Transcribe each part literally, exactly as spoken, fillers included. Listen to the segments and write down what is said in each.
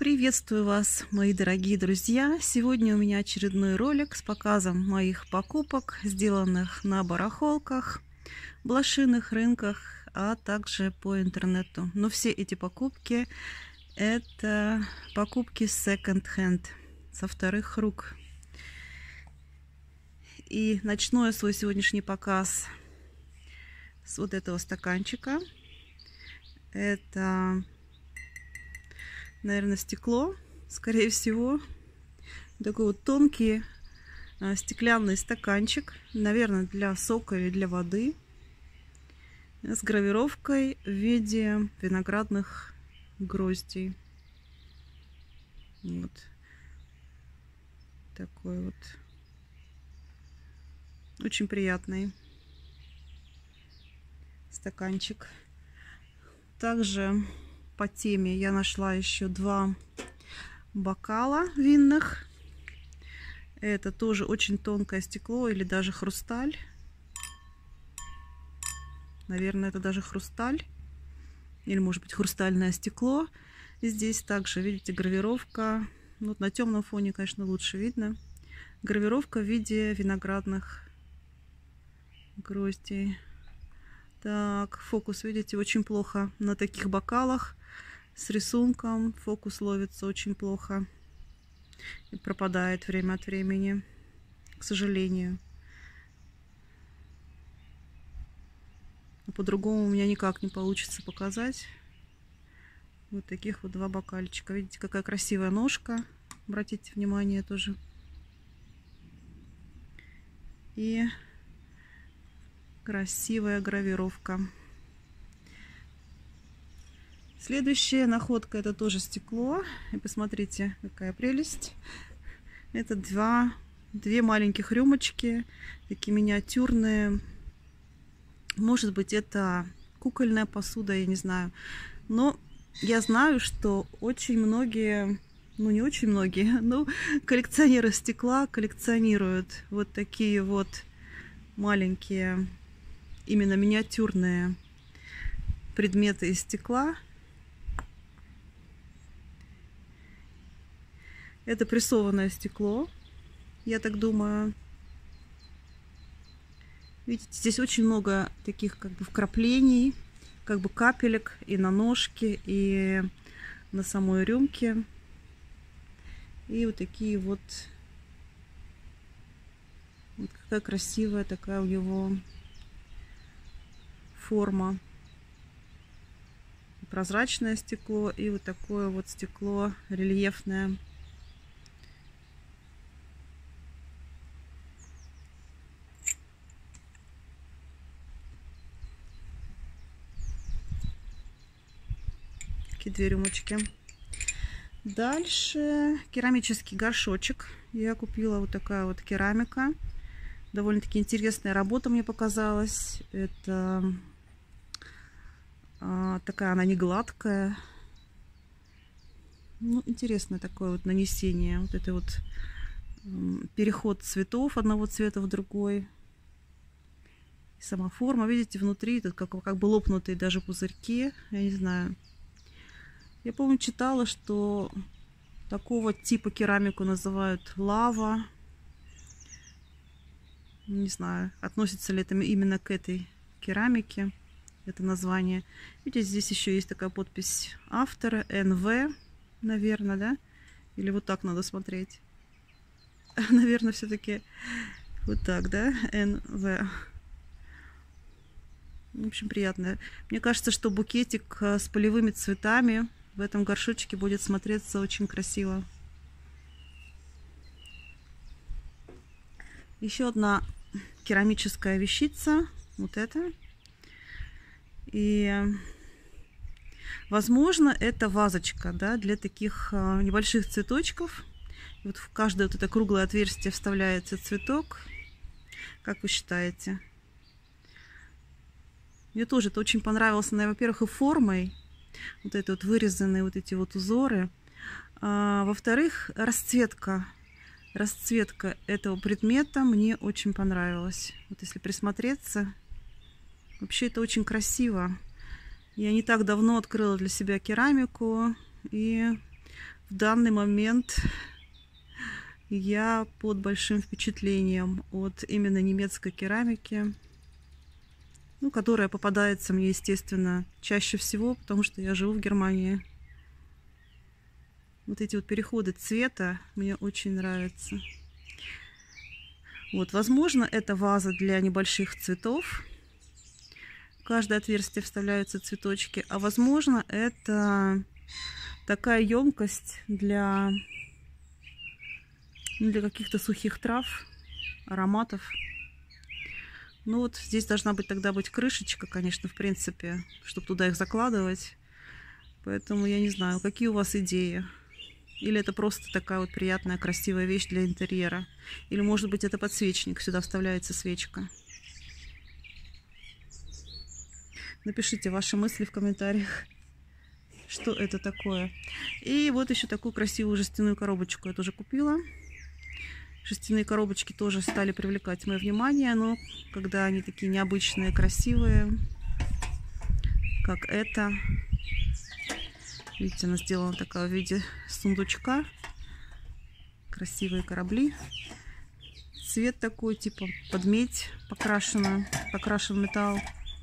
Приветствую вас, мои дорогие друзья! Сегодня у меня очередной ролик с показом моих покупок, сделанных на барахолках, блошиных рынках, а также по интернету. Но все эти покупки — это покупки second-hand, со вторых рук. И начну я свой сегодняшний показ с вот этого стаканчика. Это, наверное, стекло, скорее всего. Такой вот тонкий а, стеклянный стаканчик, наверное, для сока или для воды, с гравировкой в виде виноградных гроздей. Вот такой вот очень приятный стаканчик. Также по теме я нашла еще два бокала винных. Это тоже очень тонкое стекло или даже хрусталь. Наверное, это даже хрусталь. Или, может быть, хрустальное стекло. И здесь также, видите, гравировка. Вот на темном фоне, конечно, лучше видно. Гравировка в виде виноградных гроздей. Так, фокус, видите, очень плохо на таких бокалах с рисунком. Фокус ловится очень плохо и пропадает время от времени, к сожалению. По-другому у меня никак не получится показать. Вот таких вот два бокальчика. Видите, какая красивая ножка. Обратите внимание тоже. И красивая гравировка. Следующая находка — это тоже стекло. И посмотрите, какая прелесть. Это два, две маленьких рюмочки, такие миниатюрные. Может быть, это кукольная посуда, я не знаю. Но я знаю, что очень многие, ну не очень многие, но коллекционеры стекла коллекционируют вот такие вот маленькие, именно миниатюрные предметы из стекла. Это прессованное стекло, я так думаю. Видите, здесь очень много таких как бы вкраплений, как бы капелек и на ножке, и на самой рюмке. И вот такие вот, вот какая красивая такая у него форма. Прозрачное стекло и вот такое вот стекло рельефное. Такие две рюмочки. Дальше керамический горшочек. Я купила вот такая вот керамика. Довольно-таки интересная работа мне показалась. Это а, такая она не гладкая. Ну, интересное такое вот нанесение. Вот это вот переход цветов одного цвета в другой. И сама форма, видите, внутри тут как, как бы лопнутые даже пузырьки. Я не знаю. Я помню, читала, что такого типа керамику называют лава. Не знаю, относится ли это именно к этой керамике, это название. Видите, здесь еще есть такая подпись автора, эн вэ, наверное, да? Или вот так надо смотреть. Наверное, все-таки вот так, да? эн вэ. В общем, приятно. Мне кажется, что букетик с полевыми цветами в этом горшочке будет смотреться очень красиво. Еще одна керамическая вещица. Вот это. И, возможно, это вазочка, да, для таких небольших цветочков. Вот в каждое вот это круглое отверстие вставляется цветок. Как вы считаете? Мне тоже это очень понравилось, во-первых, и формой. Вот это вот вырезанные вот эти вот узоры. А, во-вторых, расцветка. Расцветка этого предмета мне очень понравилась. Вот если присмотреться, вообще это очень красиво. Я не так давно открыла для себя керамику. И в данный момент я под большим впечатлением от именно немецкой керамики, ну, которая попадается мне, естественно, чаще всего, потому что я живу в Германии. Вот эти вот переходы цвета мне очень нравятся. Вот, возможно, это ваза для небольших цветов. В каждое отверстие вставляются цветочки. А возможно, это такая емкость для, для каких-то сухих трав, ароматов. Ну вот здесь должна быть тогда быть крышечка, конечно, в принципе, чтобы туда их закладывать. Поэтому я не знаю, какие у вас идеи. Или это просто такая вот приятная, красивая вещь для интерьера. Или, может быть, это подсвечник, сюда вставляется свечка. Напишите ваши мысли в комментариях, что это такое. И вот еще такую красивую жестяную коробочку я тоже купила. Жестяные коробочки тоже стали привлекать мое внимание, но когда они такие необычные, красивые, как это. Видите, она сделана такая в виде сундучка. Красивые корабли. Цвет такой, типа под медь покрашена, покрашен металл.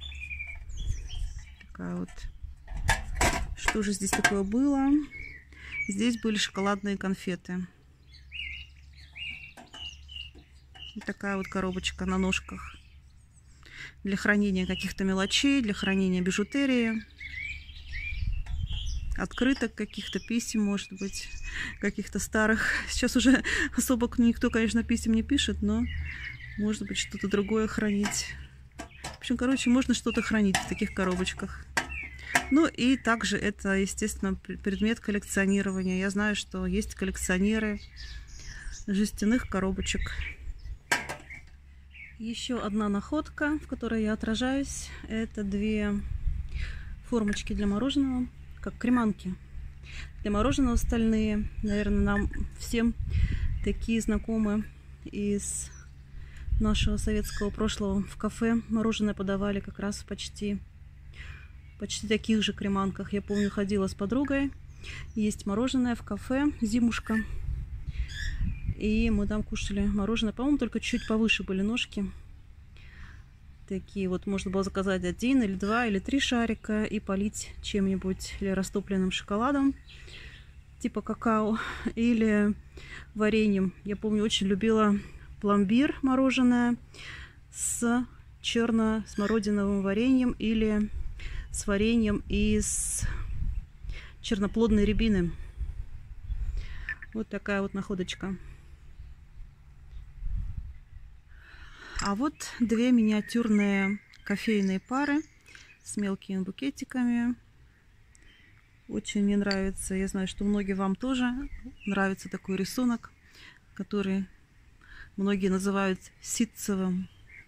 Такая вот. Что же здесь такое было? Здесь были шоколадные конфеты. Вот такая вот коробочка на ножках. Для хранения каких-то мелочей, для хранения бижутерии. Открыток каких-то, писем, может быть, каких-то старых. Сейчас уже особо никто, конечно, писем не пишет, но может быть что-то другое хранить. В общем, короче, можно что-то хранить в таких коробочках. Ну и также это, естественно, предмет коллекционирования. Я знаю, что есть коллекционеры жестяных коробочек. Еще одна находка, в которой я отражаюсь, это две формочки для мороженого, как креманки. Для мороженого стальные, наверное, нам всем такие знакомы из нашего советского прошлого. В кафе мороженое подавали как раз почти, почти таких же креманках. Я помню, ходила с подругой, есть мороженое в кафе «Зимушка». И мы там кушали мороженое. По-моему, только чуть повыше были ножки. Такие вот можно было заказать один или два или три шарика и полить чем-нибудь или растопленным шоколадом, типа какао, или вареньем. Я помню, очень любила пломбир мороженое с черно-смородиновым вареньем или с вареньем из черноплодной рябины. Вот такая вот находочка. А вот две миниатюрные кофейные пары с мелкими букетиками. Очень мне нравится. Я знаю, что многие вам тоже нравится такой рисунок, который многие называют ситцевым.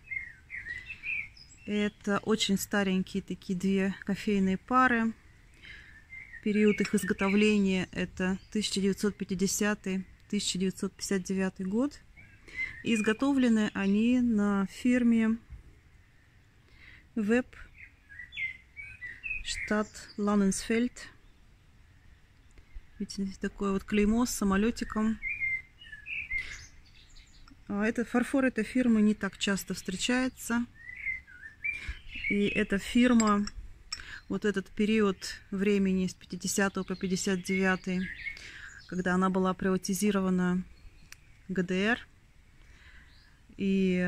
Это очень старенькие такие две кофейные пары. Период их изготовления это тысяча девятьсот пятидесятый — тысяча девятьсот пятьдесят девятый год. И изготовлены они на фирме Web штат Ланнесфельд. Видите, здесь такое вот клеймо с самолетиком. А это фарфор этой фирмы не так часто встречается. И эта фирма, вот этот период времени с пятидесятого по пятьдесят девятый, когда она была приватизирована ГДР, и,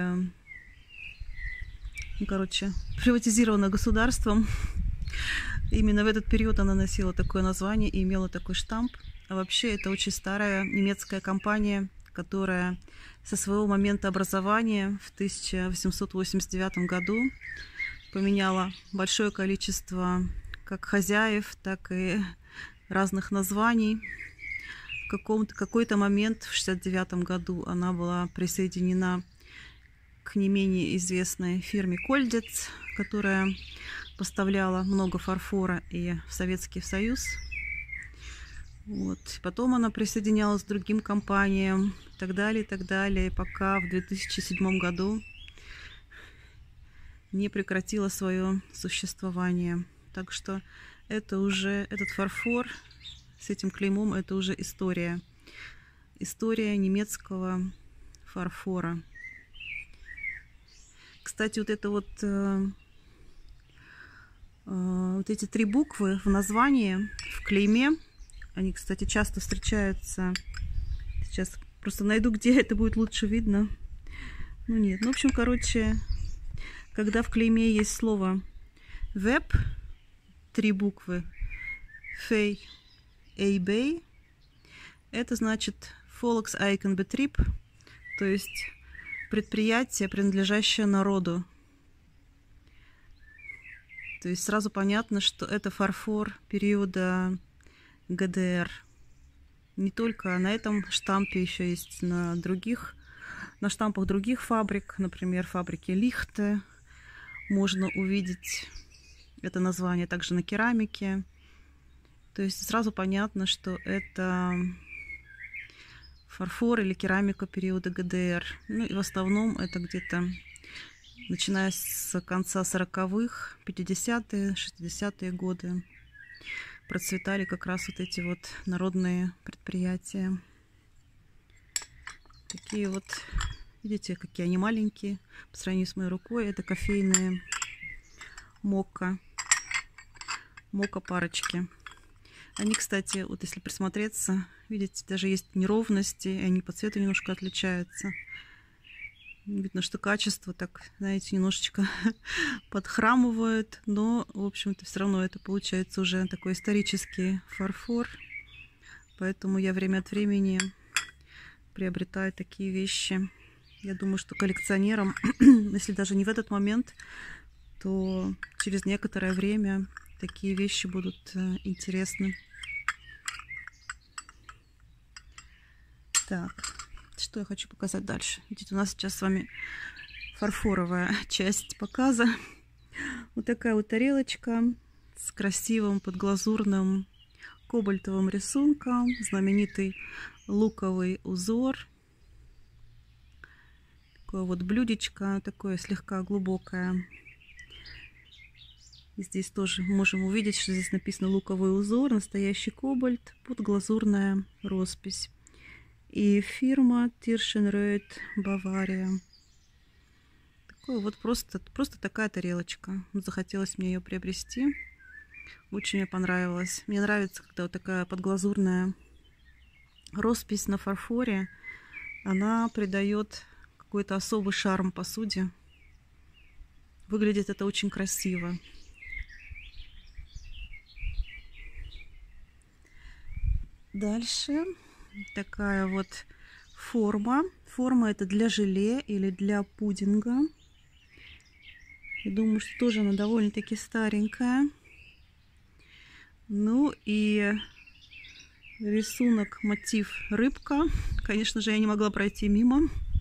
ну, короче, приватизирована государством. Именно в этот период она носила такое название и имела такой штамп. А вообще это очень старая немецкая компания, которая со своего момента образования в тысяча восемьсот восемьдесят девятом году поменяла большое количество как хозяев, так и разных названий. В каком-то, какой-то момент в шестьдесят девятом году она была присоединена к не менее известной фирме Кольдец, которая поставляла много фарфора и в Советский Союз. Вот. Потом она присоединялась к другим компаниям и так далее, и так далее, пока в две тысячи седьмом году не прекратила свое существование. Так что это уже, этот фарфор с этим клеймом это уже история. История немецкого фарфора. Кстати, вот это вот, э, э, вот эти три буквы в названии, в клейме, они, кстати, часто встречаются. Сейчас просто найду, где это будет лучше видно. Ну нет, ну в общем, короче, когда в клейме есть слово веб, три буквы, фей, эйбей, это значит Volkseigenbetrieb, то есть предприятие, принадлежащее народу. То есть сразу понятно, что это фарфор периода гэ дэ эр. Не только на этом штампе, еще есть на других, на штампах других фабрик, например, фабрики Лихте. Можно увидеть это название также на керамике. То есть сразу понятно, что это фарфор или керамика периода гэ дэ эр. Ну и в основном это где-то начиная с конца сороковых, пятидесятые, шестидесятые годы процветали как раз вот эти вот народные предприятия. Такие вот, видите, какие они маленькие по сравнению с моей рукой. Это кофейные мокка, мокка парочки. Они, кстати, вот если присмотреться, видите, даже есть неровности, и они по цвету немножко отличаются. Видно, что качество, так, знаете, немножечко подхрамывает, но, в общем-то, все равно это получается уже такой исторический фарфор. Поэтому я время от времени приобретаю такие вещи. Я думаю, что коллекционерам, если даже не в этот момент, то через некоторое время такие вещи будут интересны. Так. Что я хочу показать дальше? Видите, у нас сейчас с вами фарфоровая часть показа. Вот такая вот тарелочка с красивым подглазурным кобальтовым рисунком. Знаменитый луковый узор. Такое вот блюдечко, такое слегка глубокое. И здесь тоже можем увидеть, что здесь написано луковый узор, настоящий кобальт, подглазурная роспись. И фирма Tirschenreuth, Бавария. Такое вот просто, просто такая тарелочка. Захотелось мне ее приобрести. Очень мне понравилось. Мне нравится, когда вот такая подглазурная роспись на фарфоре. Она придает какой-то особый шарм посуде. Выглядит это очень красиво. Дальше. Такая вот форма. Форма это для желе или для пудинга. Я думаю, что тоже она довольно-таки старенькая. Ну и рисунок, мотив рыбка. Конечно же, я не могла пройти мимо.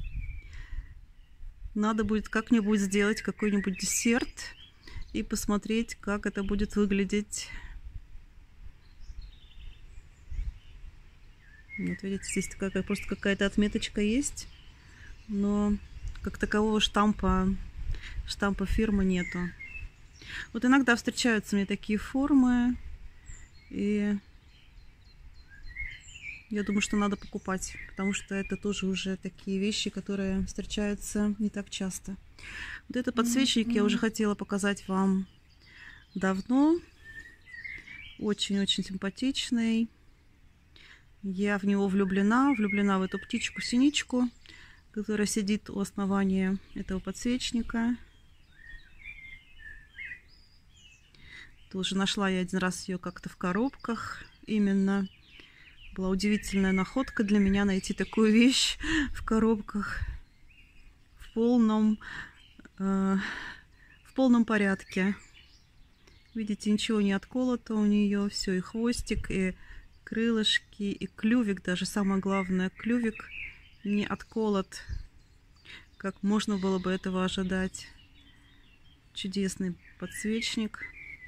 Надо будет как-нибудь сделать какой-нибудь десерт и посмотреть, как это будет выглядеть. Вот видите, здесь такая просто какая-то отметочка есть, но как такового штампа, штампа фирмы нету. Вот иногда встречаются мне такие формы, и я думаю, что надо покупать, потому что это тоже уже такие вещи, которые встречаются не так часто. Вот этот подсвечник я уже хотела показать вам давно. Очень-очень симпатичный. Я в него влюблена, влюблена в эту птичку-синичку, которая сидит у основания этого подсвечника. Тоже нашла я один раз ее как-то в коробках. Именно была удивительная находка для меня найти такую вещь в коробках в полном, э, в полном порядке. Видите, ничего не отколото у нее, все, и хвостик, и крылышки, и клювик, даже самое главное, клювик не отколот, как можно было бы этого ожидать. Чудесный подсвечник.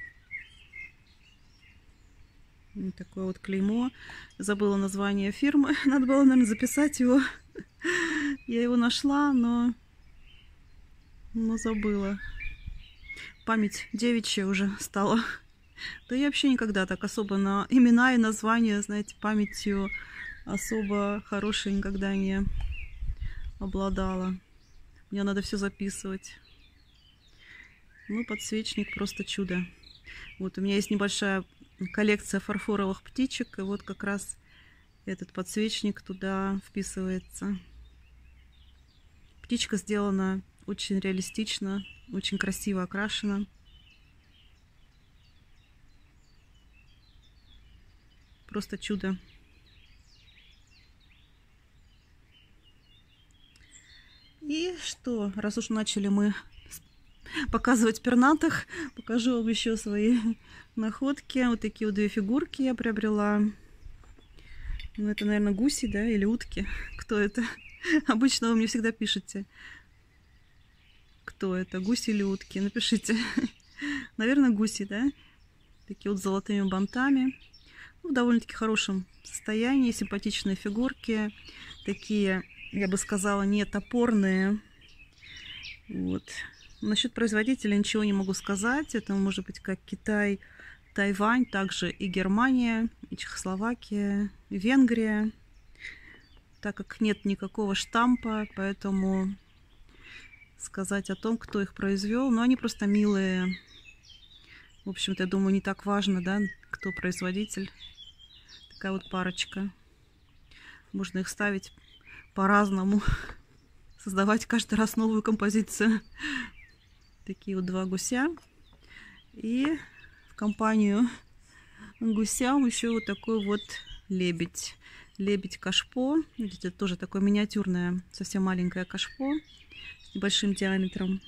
Вот такое вот клеймо. Забыла название фирмы. Надо было, наверное, записать его. Я его нашла, но, но забыла. Память девичья уже стала. Да я вообще никогда так особо на имена и названия, знаете, памятью особо хорошей никогда не обладала. Мне надо все записывать. Ну, подсвечник просто чудо. Вот у меня есть небольшая коллекция фарфоровых птичек, и вот как раз этот подсвечник туда вписывается. Птичка сделана очень реалистично, очень красиво окрашена. Просто чудо. И что, раз уж начали мы показывать пернатых, покажу вам еще свои находки. Вот такие вот две фигурки я приобрела. Ну, это, наверное, гуси, да, или утки. Кто это? Обычно вы мне всегда пишете, кто это, гуси или утки. Напишите. Наверное, гуси, да? Такие вот с золотыми бантами. В довольно-таки хорошем состоянии. Симпатичные фигурки. Такие, я бы сказала, не топорные. Вот. Насчет производителя ничего не могу сказать. Это может быть как Китай, Тайвань, также и Германия, и Чехословакия, и Венгрия. Так как нет никакого штампа, поэтому сказать о том, кто их произвел. Но они просто милые. В общем-то, я думаю, не так важно, да, кто производитель. Такая вот парочка. Можно их ставить по-разному. Создавать каждый раз новую композицию. Такие вот два гуся. И в компанию гусям еще вот такой вот лебедь. Лебедь кашпо. Видите, тоже такое миниатюрное, совсем маленькое кашпо с небольшим диаметром.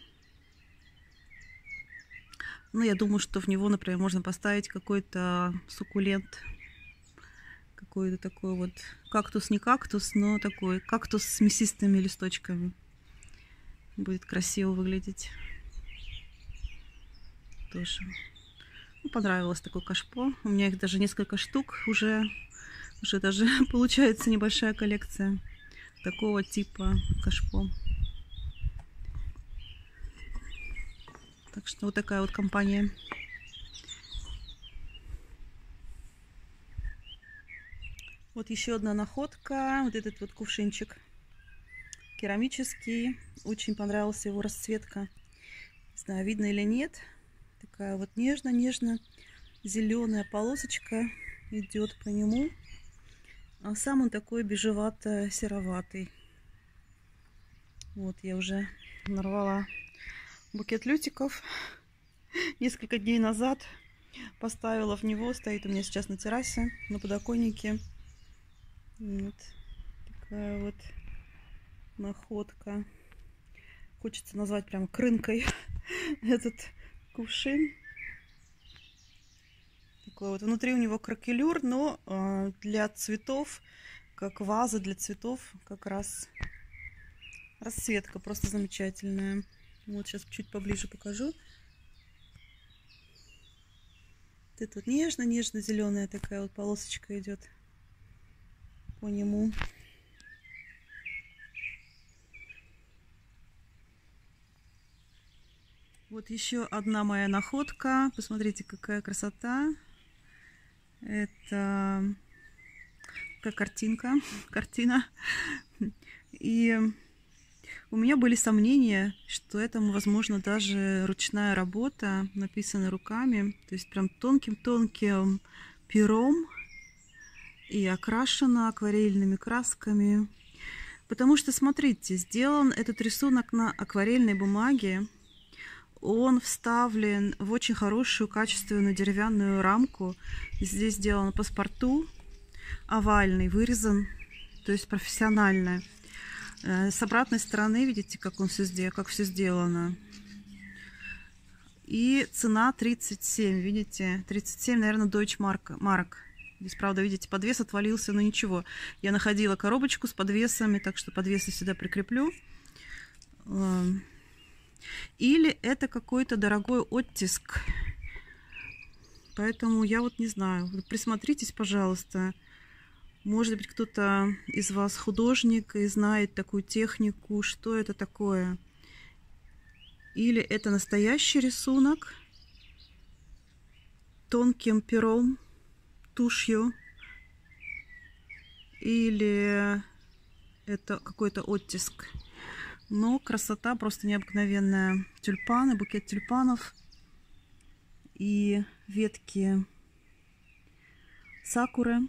Ну, я думаю, что в него, например, можно поставить какой-то суккулент. Какой-то такой вот кактус, не кактус, но такой кактус с мясистыми листочками. Будет красиво выглядеть. Тоже. Ну, понравилось такое кашпо. У меня их даже несколько штук уже. Уже даже получается небольшая коллекция такого типа кашпо. Так что вот такая вот компания. Вот еще одна находка. Вот этот вот кувшинчик керамический. Очень понравился его расцветка. Не знаю, видно или нет. Такая вот нежно-нежно зеленая полосочка идет по нему. А сам он такой бежевато-сероватый. Вот я уже нарвала букет лютиков. Несколько дней назад поставила в него. Стоит у меня сейчас на террасе, на подоконнике. Вот такая вот находка. Хочется назвать прям крынкой этот кувшин. Такой вот. Внутри у него кракелюр, но э, для цветов, как ваза для цветов, как раз расцветка просто замечательная. Вот сейчас чуть поближе покажу. Вот тут нежно-нежно зеленая такая вот полосочка идет по нему. Вот еще одна моя находка. Посмотрите, какая красота. Это такая картинка, картина. И у меня были сомнения, что это, возможно, даже ручная работа, написанная руками. То есть прям тонким-тонким пером и окрашена акварельными красками. Потому что, смотрите, сделан этот рисунок на акварельной бумаге. Он вставлен в очень хорошую качественную деревянную рамку. Здесь сделан паспорту, овальный, вырезан, то есть профессионально. С обратной стороны, видите, как он все сделано, как все сделано. И цена тридцать семь, видите, тридцать семь, наверное, Deutsche Mark. Здесь, правда, видите, подвес отвалился, но ничего. Я находила коробочку с подвесами, так что подвесы сюда прикреплю. Или это какой-то дорогой оттиск. Поэтому я вот не знаю. Присмотритесь, пожалуйста. Может быть, кто-то из вас художник и знает такую технику. Что это такое? Или это настоящий рисунок? тонким пером, тушью, или это какой-то оттиск. Но красота просто необыкновенная. Тюльпаны, букет тюльпанов и ветки сакуры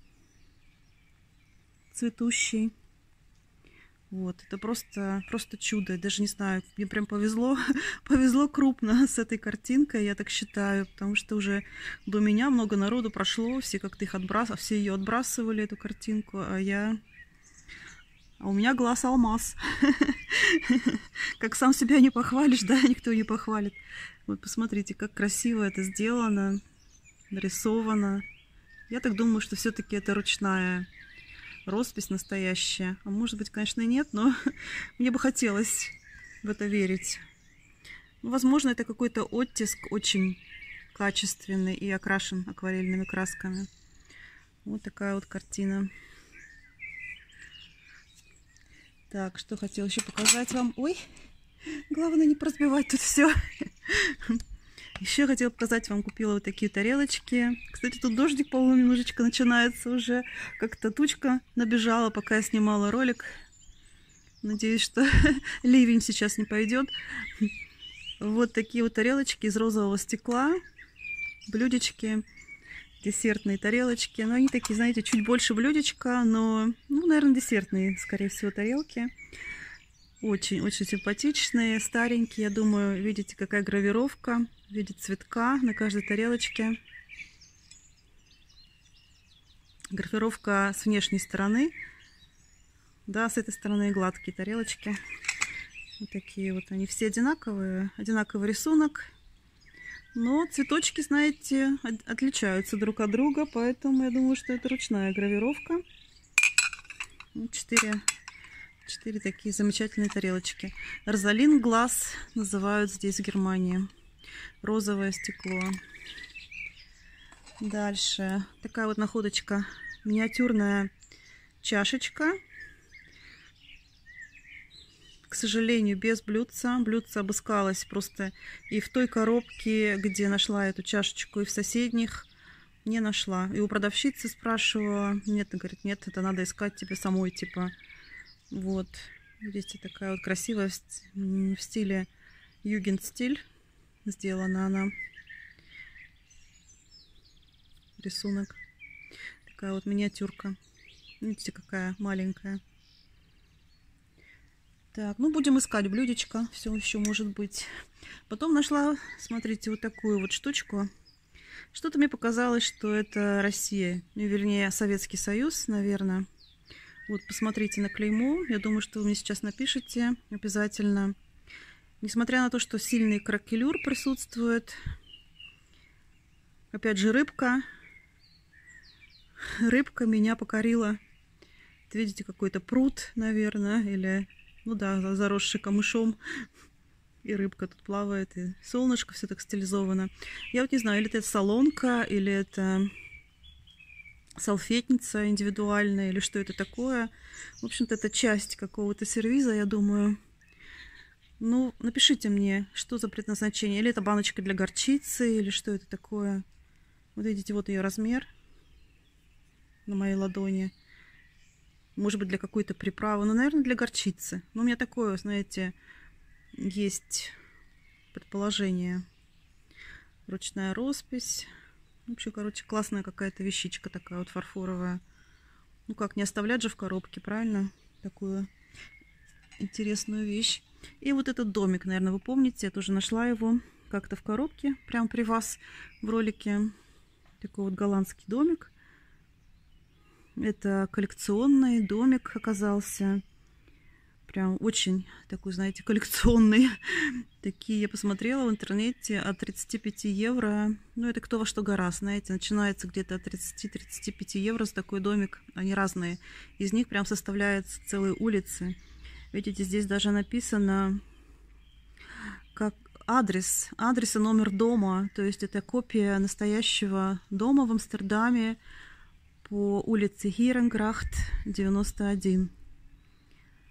цветущей. Вот, это просто, просто чудо. Я даже не знаю, мне прям повезло, повезло крупно с этой картинкой, я так считаю, потому что уже до меня много народу прошло, все как-то их отбрасывали, все ее отбрасывали, эту картинку, а я... А у меня глаз алмаз. Как сам себя не похвалишь, да, никто не похвалит. Вот посмотрите, как красиво это сделано, нарисовано. Я так думаю, что все-таки это ручная роспись настоящая. А может быть, конечно, и нет, но мне бы хотелось в это верить. Ну, возможно, это какой-то оттиск очень качественный и окрашен акварельными красками. Вот такая вот картина. Так, что хотела еще показать вам. Ой, главное не разбивать тут все. Еще хотела показать вам, купила вот такие тарелочки. Кстати, тут дождик, по-моему, немножечко начинается уже. Как-то тучка набежала, пока я снимала ролик. Надеюсь, что ливень сейчас не пойдет. Вот такие вот тарелочки из розового стекла. Блюдечки, десертные тарелочки. Но они такие, знаете, чуть больше блюдечка, но, ну, наверное, десертные, скорее всего, тарелки. Очень-очень симпатичные, старенькие. Я думаю, видите, какая гравировка в виде цветка на каждой тарелочке. Гравировка с внешней стороны. Да, с этой стороны гладкие тарелочки. Вот такие вот они все одинаковые. Одинаковый рисунок. Но цветочки, знаете, отличаются друг от друга. Поэтому я думаю, что это ручная гравировка. Четыре... Четыре такие замечательные тарелочки. Розалин глаз называют здесь в Германии. Розовое стекло. Дальше. Такая вот находочка. Миниатюрная чашечка. К сожалению, без блюдца. Блюдце обыскалось просто и в той коробке, где нашла эту чашечку, и в соседних не нашла. И у продавщицы спрашивала. Нет, она говорит, нет, это надо искать тебе самой, типа. Вот, видите, такая вот красивая в стиле югенстиль сделана она. Рисунок. Такая вот миниатюрка. Видите, какая маленькая. Так, ну будем искать блюдечко. Все еще может быть. Потом нашла, смотрите, вот такую вот штучку. Что-то мне показалось, что это Россия. Ну, вернее, Советский Союз, наверное. Вот, посмотрите на клеймо. Я думаю, что вы мне сейчас напишите обязательно. Несмотря на то, что сильный кракелюр присутствует. Опять же, рыбка. Рыбка меня покорила. Вот видите, какой-то пруд, наверное. Или, ну да, заросший камышом. И рыбка тут плавает. И солнышко, все так стилизовано. Я вот не знаю, или это солонка, или это... салфетница индивидуальная, или что это такое. В общем-то, это часть какого-то сервиза, я думаю. Ну, напишите мне, что за предназначение. Или это баночка для горчицы, или что это такое. Вот видите, вот ее размер на моей ладони. Может быть, для какой-то приправы. Ну, наверное, для горчицы. Но у меня такое, знаете, есть предположение. Ручная роспись. Вообще, короче, классная какая-то вещичка такая вот фарфоровая. Ну как, не оставлять же в коробке, правильно? Такую интересную вещь. И вот этот домик, наверное, вы помните, я тоже нашла его как-то в коробке, прямо при вас в ролике. Такой вот голландский домик. Это коллекционный домик оказался. Прям очень такой, знаете, коллекционный. Такие я посмотрела в интернете от тридцати пяти евро. Ну, это кто во что гораздо, знаете. Начинается где-то от тридцати-тридцати пяти евро за такой домик. Они разные. Из них прям составляются целые улицы. Видите, здесь даже написано как адрес. Адрес и номер дома. То есть это копия настоящего дома в Амстердаме по улице Хиренграхт, девяносто один.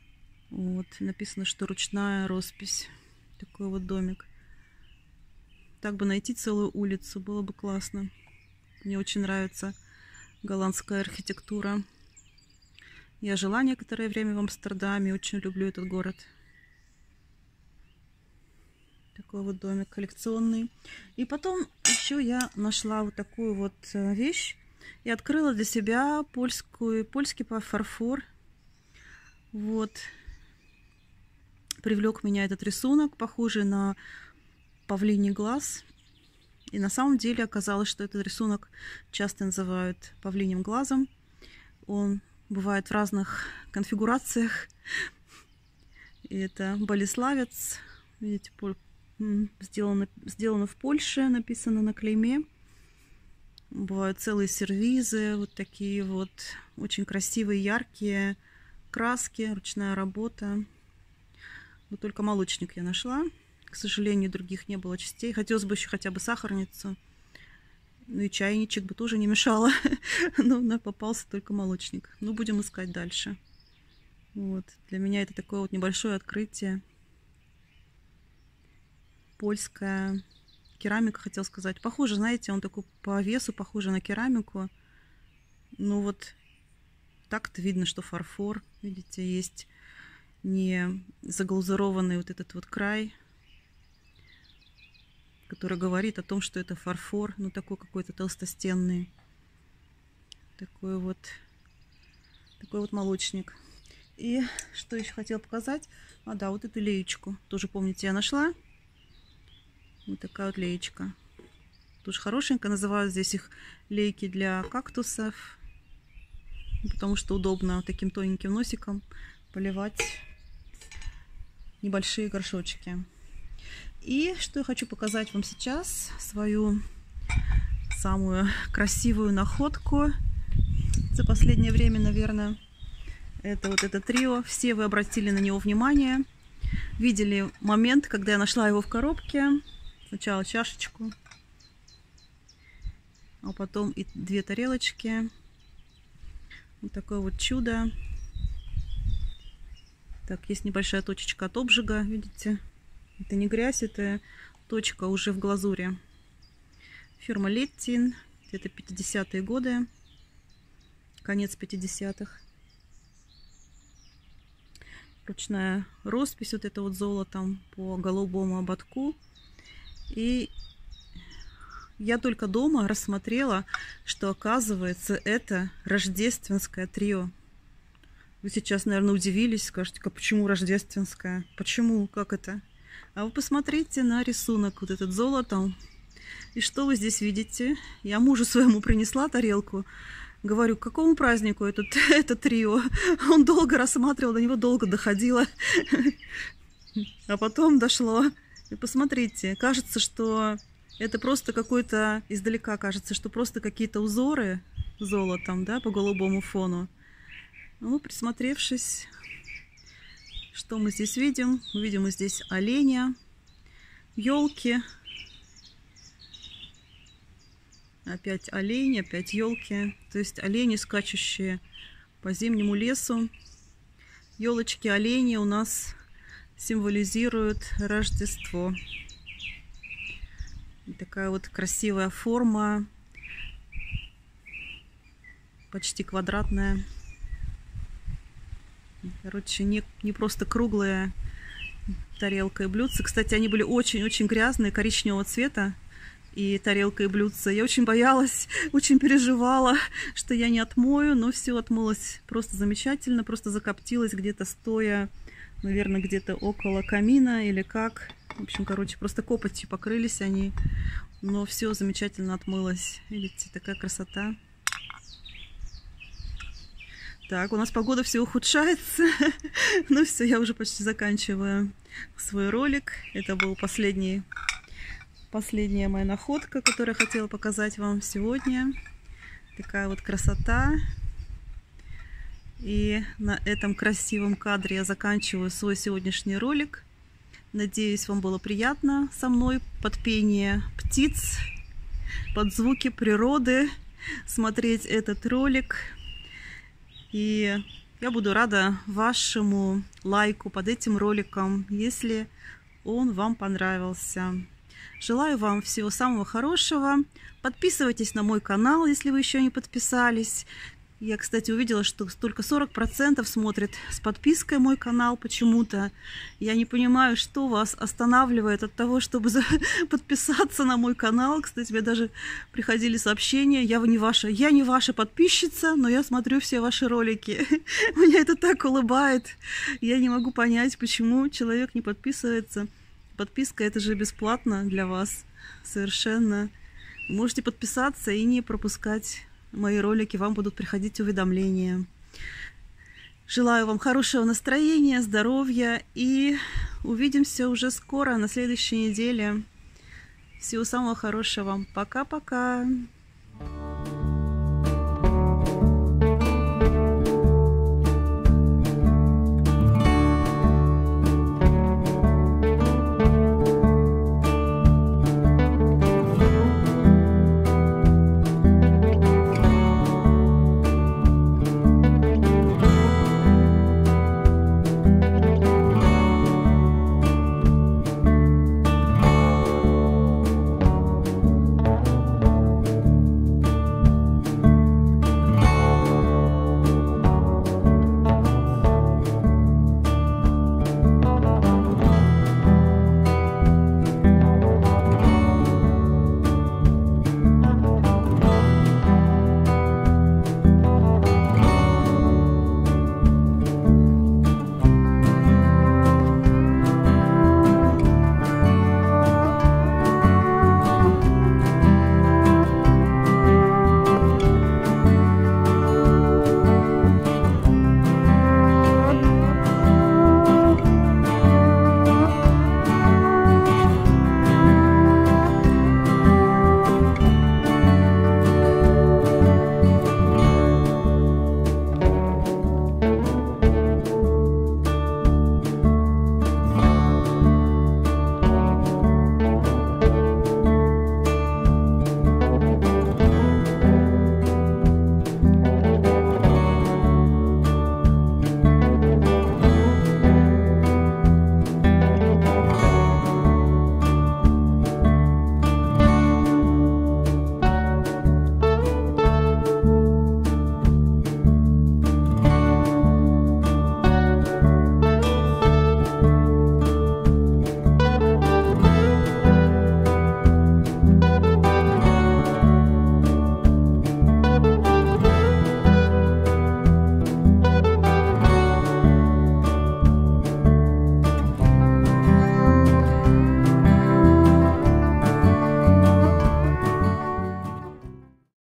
Вот, написано, что ручная роспись. Такой вот домик. Так бы найти целую улицу, было бы классно. Мне очень нравится голландская архитектура. Я жила некоторое время в Амстердаме, очень люблю этот город. Такой вот домик коллекционный. И потом еще я нашла вот такую вот вещь и открыла для себя польскую, польский фарфор. Вот. Привлек меня этот рисунок, похожий на павлиний глаз. И на самом деле оказалось, что этот рисунок часто называют павлиним глазом. Он бывает в разных конфигурациях. И это Болеславец. Видите, сделано, сделано в Польше, написано на клейме. Бывают целые сервизы, вот такие вот очень красивые, яркие краски, ручная работа. Вот только молочник я нашла. К сожалению, других не было частей. Хотелось бы еще хотя бы сахарницу. Ну и чайничек бы тоже не мешало. Но попался только молочник. Ну, будем искать дальше. Вот. Для меня это такое вот небольшое открытие. Польская керамика, хотел сказать. Похоже, знаете, он такой по весу похоже на керамику. Ну вот так-то видно, что фарфор. Видите, есть не заглазурованный вот этот вот край, который говорит о том, что это фарфор, ну такой какой-то толстостенный. Такой вот, такой вот молочник. И что еще хотела показать? А, да, вот эту леечку. Тоже, помните, я нашла. Вот такая вот леечка. Тоже хорошенькая. Называют здесь их лейки для кактусов. Потому что удобно вот таким тоненьким носиком поливать небольшие горшочки. И что я хочу показать вам сейчас, свою самую красивую находку за последнее время, наверное. Это вот это трио. Все вы обратили на него внимание. Видели момент, когда я нашла его в коробке. Сначала чашечку, а потом и две тарелочки. Вот такое вот чудо. Так, есть небольшая точечка от обжига, видите? Это не грязь, это точка уже в глазури. Фирма Леттин, где-то пятидесятые годы, конец пятидесятых. Ручная роспись, вот это вот золотом по голубому ободку. И я только дома рассмотрела, что оказывается это рождественское трио. Вы сейчас, наверное, удивились, скажете, а почему рождественское? Почему? Как это? А вы посмотрите на рисунок вот этот золотом. И что вы здесь видите? Я мужу своему принесла тарелку. Говорю, к какому празднику этот, это трио? Он долго рассматривал, до него долго доходило. А потом дошло. И посмотрите, кажется, что это просто какой-то, издалека кажется, что просто какие-то узоры золотом, да, по голубому фону. Ну, присмотревшись, что мы здесь видим? Мы видим здесь оленя, елки. Опять олени, опять елки. То есть олени, скачущие по зимнему лесу. Елочки, олени у нас символизируют Рождество. И такая вот красивая форма, почти квадратная. Короче, не, не просто круглая тарелка и блюдце. Кстати, они были очень-очень грязные, коричневого цвета. И тарелка и блюдце. Я очень боялась, очень переживала, что я не отмою, но все отмылось просто замечательно, просто закоптилось где-то стоя, наверное, где-то около камина или как. В общем, короче, просто копотью покрылись они, но все замечательно отмылось. Видите, такая красота. Так, у нас погода все ухудшается. Ну все, я уже почти заканчиваю свой ролик. Это был последний, последняя моя находка, которую я хотела показать вам сегодня. Такая вот красота. И на этом красивом кадре я заканчиваю свой сегодняшний ролик. Надеюсь, вам было приятно со мной под пение птиц, под звуки природы смотреть этот ролик. И я буду рада вашему лайку под этим роликом, если он вам понравился. Желаю вам всего самого хорошего. Подписывайтесь на мой канал, если вы еще не подписались. Я, кстати, увидела, что только сорок процентов смотрит с подпиской мой канал почему-то. Я не понимаю, что вас останавливает от того, чтобы подписаться на мой канал. Кстати, мне даже приходили сообщения. Я не ваша, я не ваша подписчица, но я смотрю все ваши ролики. Меня это так улыбает. Я не могу понять, почему человек не подписывается. Подписка — это же бесплатно для вас. Совершенно. Вы можете подписаться и не пропускать мои ролики, вам будут приходить уведомления. Желаю вам хорошего настроения, здоровья и увидимся уже скоро, на следующей неделе. Всего самого хорошего. Пока-пока.